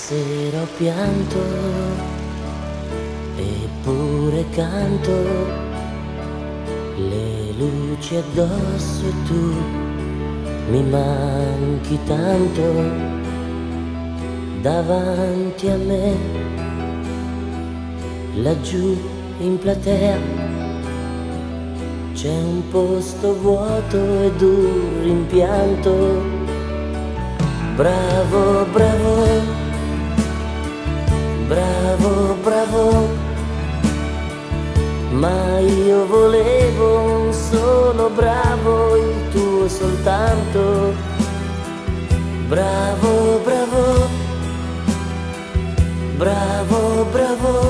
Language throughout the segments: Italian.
Stasera ho pianto, eppure canto, le luci addosso e tu mi manchi tanto. Davanti a me, laggiù in platea, c'è un posto vuoto ed un rimpianto. Bravo, bravo, bravo, bravo, ma io volevo un solo bravo, il tuo soltanto. Bravo, bravo, bravo, bravo,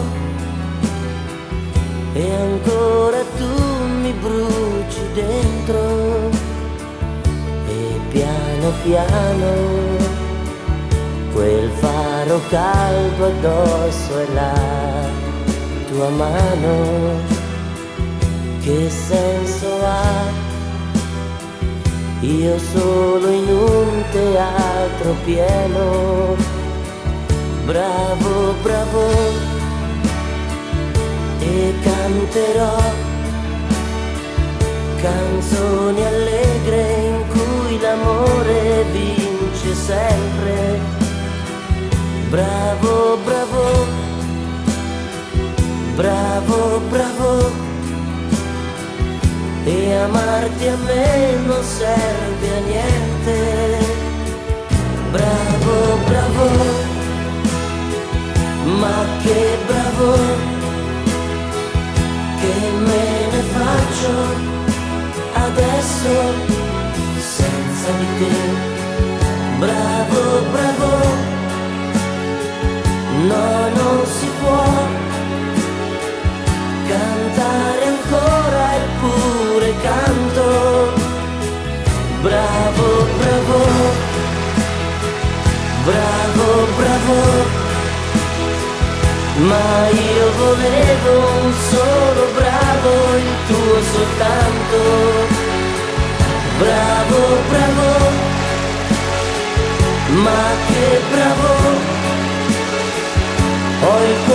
e ancora tu mi bruci dentro. E piano piano quel faro caldo addosso e la tua mano, che senso ha? Io solo in un teatro pieno. Bravo, bravo, e canterò canzoni allegre in cui l'amore vince sempre. Bravo, bravo, bravo, bravo, e amarti a me non serve a niente. Bravo, bravo, ma che bravo, che me ne faccio adesso senza di te. Bravo, bravo, no, non si può cantare ancora eppure canto. Bravo, bravo, bravo, bravo, ma io volevo un solo bravo, il tuo soltanto. Bravo, bravo, ma che bravo, ho il